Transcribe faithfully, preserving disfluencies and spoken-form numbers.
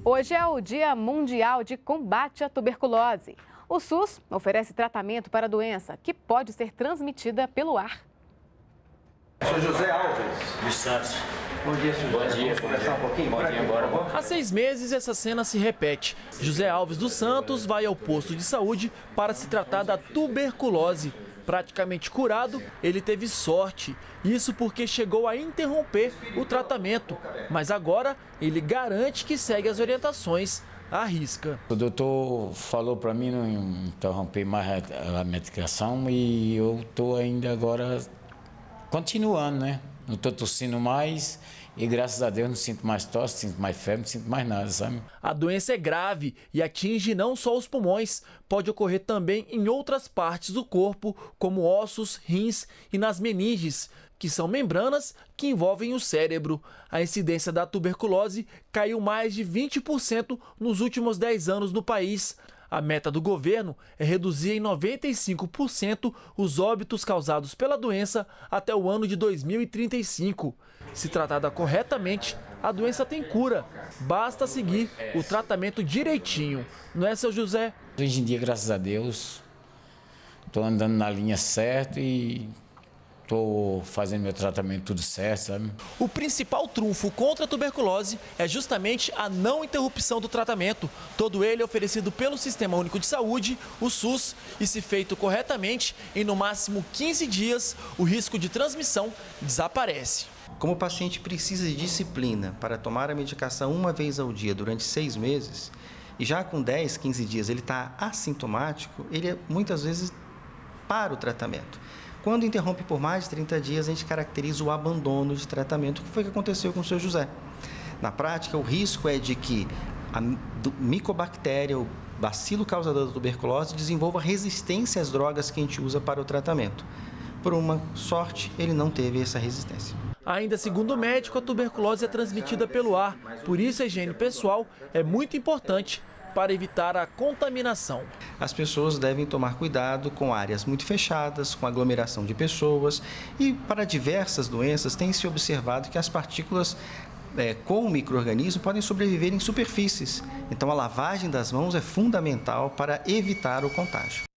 Hoje é o Dia Mundial de Combate à Tuberculose. O SUS oferece tratamento para a doença que pode ser transmitida pelo ar. Sou José Alves dos Santos. Bom dia, senhor. Bom dia. Vamos conversar um pouquinho? Bom dia, bora. Há seis meses, essa cena se repete. José Alves dos Santos vai ao posto de saúde para se tratar da tuberculose. Praticamente curado, ele teve sorte. Isso porque chegou a interromper o tratamento. Mas agora, ele garante que segue as orientações à risca. O doutor falou para mim não interromper mais a medicação e eu estou ainda agora continuando, né? Não estou tossindo mais e, graças a Deus, não sinto mais tosse, não sinto mais febre, não sinto mais nada, sabe? A doença é grave e atinge não só os pulmões, pode ocorrer também em outras partes do corpo, como ossos, rins e nas meninges, que são membranas que envolvem o cérebro. A incidência da tuberculose caiu mais de vinte por cento nos últimos dez anos no país. A meta do governo é reduzir em noventa e cinco por cento os óbitos causados pela doença até o ano de dois mil e trinta e cinco. Se tratada corretamente, a doença tem cura. Basta seguir o tratamento direitinho. Não é, seu José? Hoje em dia, graças a Deus, estou andando na linha certa e estou fazendo meu tratamento tudo certo, sabe? O principal trunfo contra a tuberculose é justamente a não interrupção do tratamento. Todo ele é oferecido pelo Sistema Único de Saúde, o SUS, e se feito corretamente, em no máximo quinze dias, o risco de transmissão desaparece. Como o paciente precisa de disciplina para tomar a medicação uma vez ao dia durante seis meses, e já com dez, quinze dias ele está assintomático, ele muitas vezes para o tratamento. Quando interrompe por mais de trinta dias, a gente caracteriza o abandono de tratamento, que foi o que aconteceu com o seu José. Na prática, o risco é de que a micobactéria, o bacilo causador da tuberculose, desenvolva resistência às drogas que a gente usa para o tratamento. Por uma sorte, ele não teve essa resistência. Ainda segundo o médico, a tuberculose é transmitida pelo ar, por isso a higiene pessoal é muito importante para evitar a contaminação. As pessoas devem tomar cuidado com áreas muito fechadas, com aglomeração de pessoas, e para diversas doenças tem se observado que as partículas é, com o micro-organismo podem sobreviver em superfícies. Então a lavagem das mãos é fundamental para evitar o contágio.